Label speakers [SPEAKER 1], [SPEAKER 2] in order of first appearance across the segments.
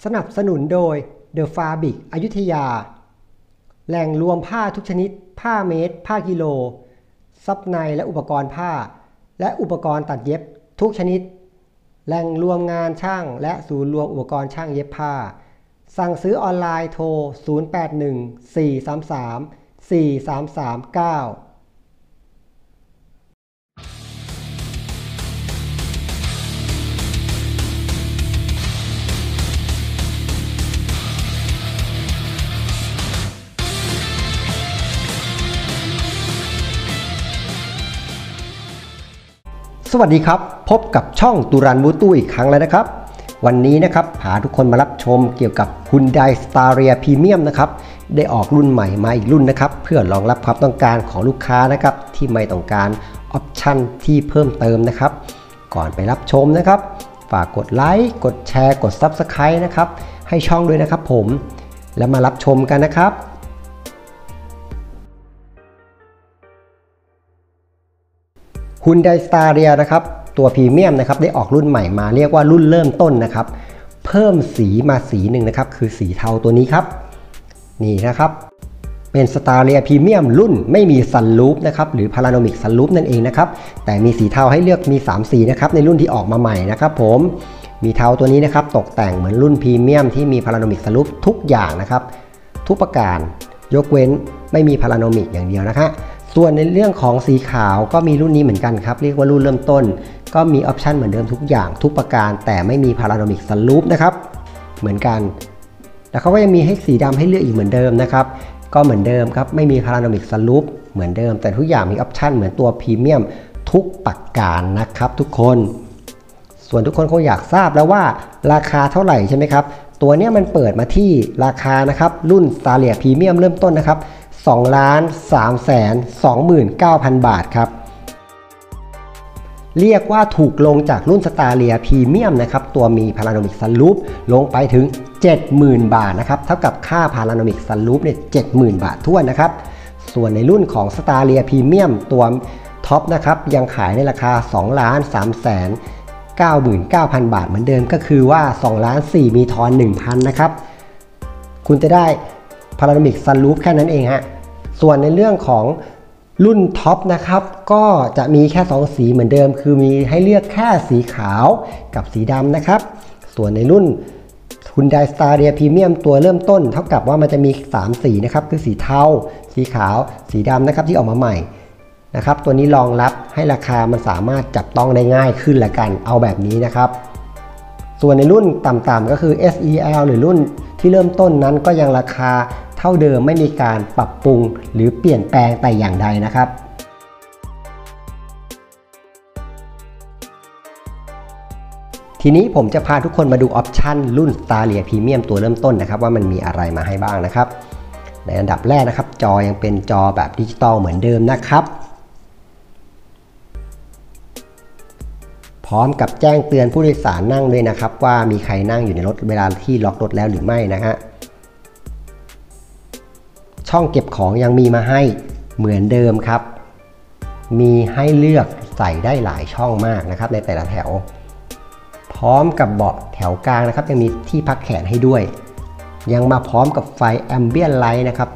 [SPEAKER 1] นับสนุนโดย The Fabric อยุธยาแหล่งรวมผ้าทุกชนิดผ้าเมตรผ้ากิโลซับในและอุปกรณ์ผ้าและอุปกรณ์ตัดเย็บทุกชนิดแหล่งรวมงานช่างและศูนย์รวมอุปกรณ์ช่างเย็บผ้าสั่งซื้อออนไลน์โทร0814334339สวัสดีครับพบกับช่องตุรันมูตู้อีกครั้งแล้วนะครับวันนี้นะครับพาทุกคนมารับชมเกี่ยวกับ Hyundai Staria Premium นะครับได้ออกรุ่นใหม่มาอีกรุ่นนะครับเพื่อรองรับความต้องการของลูกค้านะครับที่ไม่ต้องการออปชั่นที่เพิ่มเติมนะครับก่อนไปรับชมนะครับฝากกดไลค์กดแชร์กด Subscribe นะครับให้ช่องด้วยนะครับผมแล้วมารับชมกันนะครับHyundai Staria นะครับตัวพรีเมียมนะครับได้ออกรุ่นใหม่มาเรียกว่ารุ่นเริ่มต้นนะครับเพิ่มสีมาสีหนึ่งนะครับคือสีเทาตัวนี้ครับนี่นะครับเป็น Staria Premium รุ่นไม่มีซันรูฟนะครับหรือ Panoramic Sunroof นั่นเองนะครับแต่มีสีเทาให้เลือกมี3สีนะครับในรุ่นที่ออกมาใหม่นะครับผมมีเทาตัวนี้นะครับตกแต่งเหมือนรุ่นพรีเมียมที่มี Panoramic Sunroof ทุกอย่างนะครับทุกประการยกเว้นไม่มี Panoramic อย่างเดียวนะครับส่วนในเรื่องของสีขาวก็มีรุ่นนี้เหมือนกันครับเรียกว่ารุ่นเริ่มต้นก็มีออปชันเหมือนเดิมทุกอย่างทุกประการแต่ไม่มี Panoramic Sunroof นะครับเหมือนกันแล้วเขาก็ยังมีให้สีดำให้เลือกอีกเหมือนเดิมนะครับก็เหมือนเดิมครับไม่มี Panoramic Sunroof เหมือนเดิมแต่ทุกอย่างมีออปชันเหมือนตัวพรีเมียมทุกประการนะครับทุกคนส่วนทุกคนคงอยากทราบแล้วว่าราคาเท่าไหร่ใช่ไหมครับตัวนี้มันเปิดมาที่ราคานะครับรุ่น Staria Premium เริ่มต้นนะครับ2,329,000 บาทครับเรียกว่าถูกลงจากรุ่น Staria Premium นะครับตัวมี Panoramic Sunroof ลงไปถึง 70,000 บาทนะครับเท่ากับค่า Panoramic Sunroof เนี่ย 70,000 บาททั่วนะครับส่วนในรุ่นของ Staria Premium ตัวท็อปนะครับยังขายในราคา 2,399,000 บาทเหมือนเดิมก็คือว่า 2,400,000 มีทอน 1,000 นะครับคุณจะได้Panoramic Sunroof แค่นั้นเองฮะส่วนในเรื่องของรุ่นท็อปนะครับก็จะมีแค่2สีเหมือนเดิมคือมีให้เลือกแค่สีขาวกับสีดำนะครับส่วนในรุ่น Hyundai Staria Premium ตัวเริ่มต้นเท่ากับว่ามันจะมี3สีนะครับคือสีเทาสีขาวสีดำนะครับที่ออกมาใหม่นะครับตัวนี้รองรับให้ราคามันสามารถจับต้องได้ง่ายขึ้นละกันเอาแบบนี้นะครับส่วนในรุ่นต่ำๆก็คือ SEL หรือรุ่นที่เริ่มต้นนั้นก็ยังราคาเท่าเดิมไม่มีการปรับปรุงหรือเปลี่ยนแปลงแต่อย่างใดนะครับทีนี้ผมจะพาทุกคนมาดูออปชันรุ่น Staria Premium ตัวเริ่มต้นนะครับว่ามันมีอะไรมาให้บ้างนะครับในอันดับแรกนะครับจอยังเป็นจอแบบดิจิตอลเหมือนเดิมนะครับพร้อมกับแจ้งเตือนผู้โดยสารนั่งด้วยนะครับว่ามีใครนั่งอยู่ในรถเวลาที่ล็อกรถแล้วหรือไม่นะฮะช่องเก็บของยังมีมาให้เหมือนเดิมครับมีให้เลือกใส่ได้หลายช่องมากนะครับในแต่ละแถวพร้อมกับเบาะแถวกลางนะครับยังมีที่พักแขนให้ด้วยยังมาพร้อมกับไฟ Ambient Light นะครับ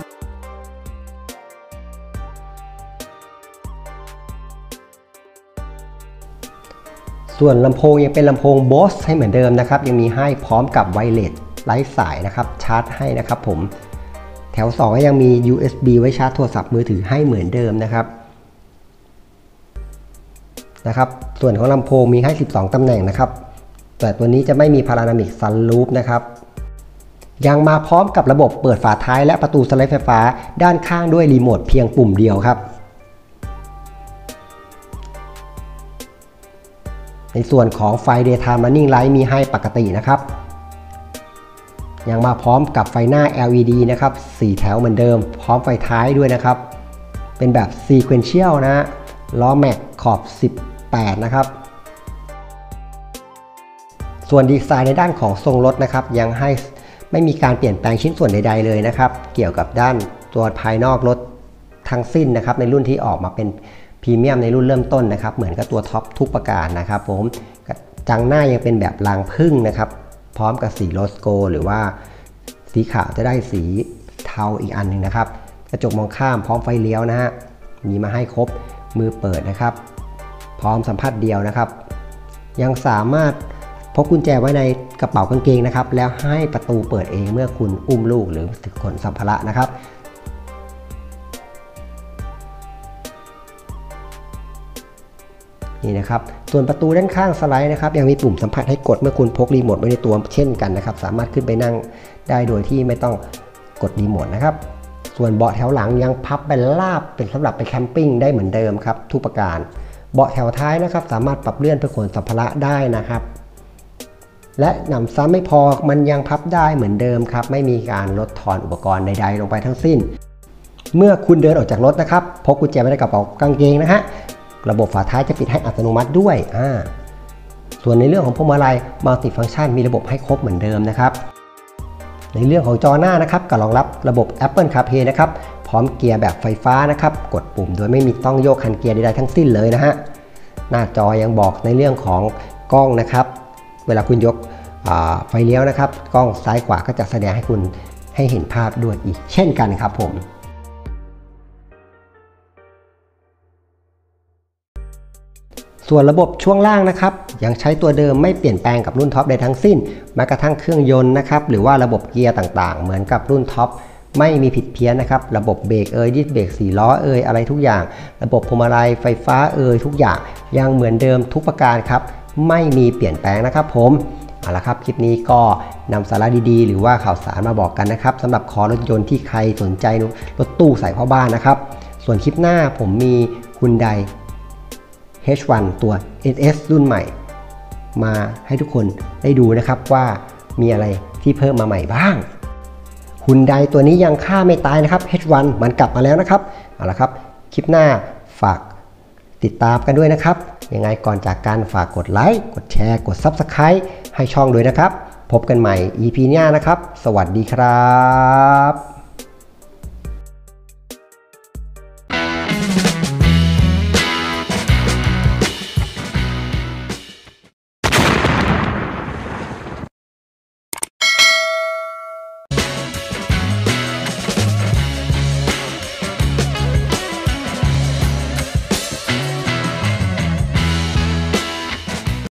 [SPEAKER 1] ส่วนลำโพงยังเป็นลำโพง Bose ให้เหมือนเดิมนะครับยังมีให้พร้อมกับไวเลสไร้สายนะครับชาร์จให้นะครับผมแถว2ก็ยังมี USB ไว้ชาร์จโทรศัพท์มือถือให้เหมือนเดิมนะครับส่วนของลำโพงมีให้12ตำแหน่งนะครับแต่ตัวนี้จะไม่มี Panoramic Sunroof นะครับยังมาพร้อมกับระบบเปิดฝาท้ายและประตูสไลด์ไฟฟ้าด้านข้างด้วยรีโมทเพียงปุ่มเดียวครับในส่วนของไฟ Daytime Running Light มีให้ปกตินะครับยังมาพร้อมกับไฟหน้า LED นะครับ4แถวเหมือนเดิมพร้อมไฟท้ายด้วยนะครับเป็นแบบ Sequential นะล้อแม็กขอบ18นะครับส่วนดีไซน์ในด้านของทรงรถนะครับยังให้ไม่มีการเปลี่ยนแปลงชิ้นส่วนใดๆเลยนะครับเกี่ยวกับด้านตัวภายนอกรถทั้งสิ้นนะครับในรุ่นที่ออกมาเป็นพรีเมียมในรุ่นเริ่มต้นนะครับเหมือนกับตัวท็อปทุกประการนะครับผมจังหน้ายังเป็นแบบรางผึ้งนะครับพร้อมกับสีโลสโกหรือว่าสีขาวจะได้สีเทาอีกอันหนึ่งนะครับกระจกมองข้ามพร้อมไฟเลี้ยวนะฮะมีมาให้ครบมือเปิดนะครับพร้อมสัมผัสเดียวนะครับยังสามารถพกกุญแจไว้ในกระเป๋ากางเกงนะครับแล้วให้ประตูเปิดเองเมื่อคุณอุ้มลูกหรือถือขนสัมภาระนะครับนี่นะครับส่วนประตูด้านข้างสไลด์นะครับยังมีปุ่มสัมผัสให้กดเมื่อคุณพกรีโมทไว้ในตัวเช่นกันนะครับสามารถขึ้นไปนั่งได้โดยที่ไม่ต้องกดรีโมทนะครับส่วนเบาะแถวหลังยังพับเป็นราบเป็นสำหรับไปแคมปิ้งได้เหมือนเดิมครับทุกประการเบาะแถวท้ายนะครับสามารถปรับเลื่อนเพื่อขนสัมภาระได้นะครับและหนำซ้ำไม่พอมันยังพับได้เหมือนเดิมครับไม่มีการลดทอนอุปกรณ์ใดๆลงไปทั้งสิ้นเมื่อคุณเดินออกจากรถนะครับพกกุญแจไว้ในกระเป๋ากางเกงนะฮะระบบฝาท้ายจะปิดให้อัตโนมัติด้วยส่วนในเรื่องของพวงมาลัยมัลติฟังก์ชันมีระบบให้ครบเหมือนเดิมนะครับในเรื่องของจอหน้านะครับก็รองรับระบบ Apple CarPlay นะครับพร้อมเกียร์แบบไฟฟ้านะครับกดปุ่มโดยไม่มีต้องโยกคันเกียร์ใดๆทั้งสิ้นเลยนะฮะหน้าจอยังบอกในเรื่องของกล้องนะครับเวลาคุณยกไฟเลี้ยวนะครับกล้องซ้ายขวาก็จะแสดงให้คุณให้เห็นภาพด้วยอีกเช่นกันครับผมส่วนระบบช่วงล่างนะครับยังใช้ตัวเดิมไม่เปลี่ยนแปลงกับรุ่นท็อปใดทั้งสิ้นแม้กระทั่งเครื่องยนต์นะครับหรือว่าระบบเกียร์ต่างๆเหมือนกับรุ่นท็อปไม่มีผิดเพี้ยนนะครับระบบเบรกดิสเบรก4ล้ออะไรทุกอย่างระบบพวงมาลัยไฟฟ้าทุกอย่างยังเหมือนเดิมทุกประการครับไม่มีเปลี่ยนแปลงนะครับผมเอาละครับคลิปนี้ก็นำสาระดีๆหรือว่าข่าวสารมาบอกกันนะครับสำหรับคอรถยนต์ที่ใครสนใจรถตู้ใส่พ่อบ้านนะครับส่วนคลิปหน้าผมมีHyundai H1 ตัว NS รุ่นใหม่มาให้ทุกคนได้ดูนะครับว่ามีอะไรที่เพิ่มมาใหม่บ้างHyundaiตัวนี้ยังฆ่าไม่ตายนะครับ H1 มันกลับมาแล้วนะครับเอาละครับคลิปหน้าฝากติดตามกันด้วยนะครับยังไงก่อนจากการฝากกดไลค์กดแชร์กด Subscribe ให้ช่องด้วยนะครับพบกันใหม่ EP หน้านะครับสวัสดีครับ